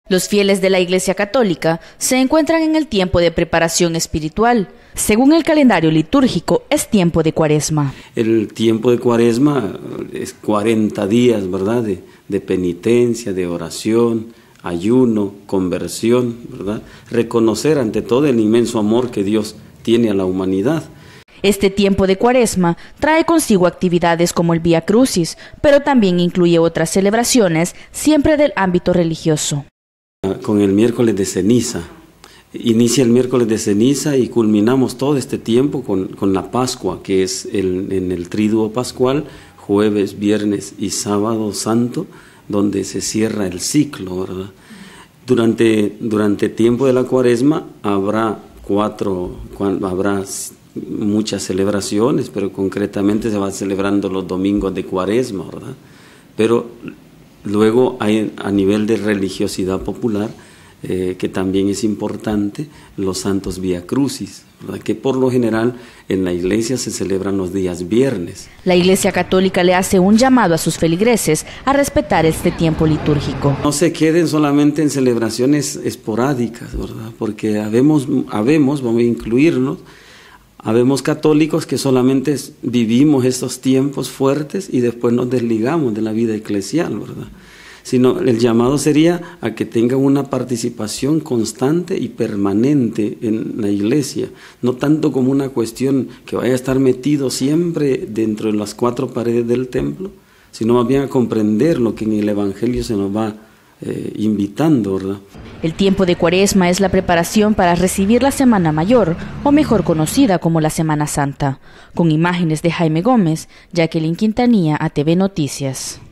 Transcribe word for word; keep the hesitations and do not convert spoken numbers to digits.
Los fieles de la Iglesia Católica se encuentran en el tiempo de preparación espiritual. Según el calendario litúrgico, es tiempo de Cuaresma. El tiempo de Cuaresma es cuarenta días, ¿verdad? De, de penitencia, de oración, ayuno, conversión, ¿verdad? Reconocer ante todo el inmenso amor que Dios tiene a la humanidad. Este tiempo de Cuaresma trae consigo actividades como el Vía Crucis, pero también incluye otras celebraciones, siempre del ámbito religioso. Con el miércoles de ceniza, inicia el miércoles de ceniza y culminamos todo este tiempo con, con la Pascua, que es el, en el Triduo Pascual, jueves, viernes y sábado santo, donde se cierra el ciclo, ¿verdad? Durante, durante el tiempo de la Cuaresma habrá cuatro, habrá muchas celebraciones, pero concretamente se va celebrando los domingos de Cuaresma, ¿verdad? Pero luego hay a nivel de religiosidad popular, eh, que también es importante, los santos Vía Crucis, ¿verdad? Que por lo general en la iglesia se celebran los días viernes. La Iglesia Católica le hace un llamado a sus feligreses a respetar este tiempo litúrgico. No se queden solamente en celebraciones esporádicas, ¿verdad? Porque habemos, habemos, vamos a incluirnos, habemos católicos que solamente vivimos estos tiempos fuertes y después nos desligamos de la vida eclesial, ¿verdad? Sino el llamado sería a que tengan una participación constante y permanente en la iglesia, no tanto como una cuestión que vaya a estar metido siempre dentro de las cuatro paredes del templo, sino más bien a comprender lo que en el Evangelio se nos va Eh, invitando, ¿verdad? El tiempo de Cuaresma es la preparación para recibir la Semana Mayor, o mejor conocida como la Semana Santa. Con imágenes de Jaime Gómez, Jacqueline Quintanilla, A T V Noticias.